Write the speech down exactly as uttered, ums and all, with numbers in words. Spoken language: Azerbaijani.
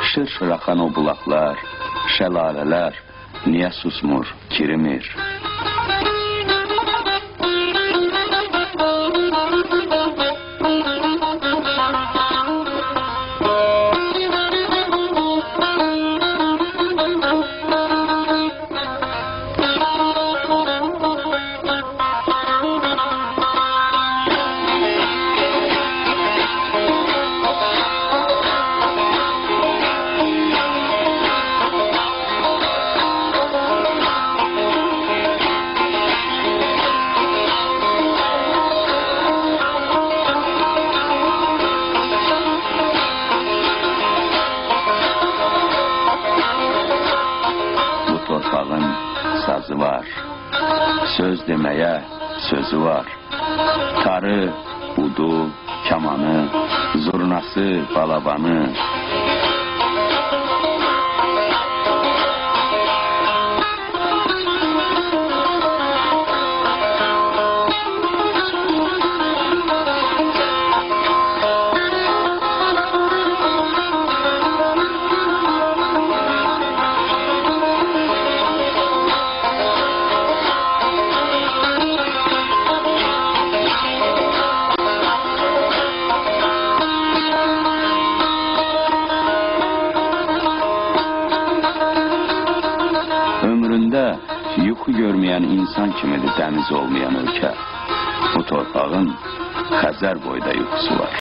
Şır-şır axan o bulaqlar, şəlalələr niyə susmur, kirimir? Torpağın sazı var, söz deməyə sözü var. Tarı, udu, kamanı, zurnası, balabanı. Ömründə yuxu görməyən insan kimidir dəniz olmayan ölkə. Bu torpağın Xəzər boyda yuxusu var.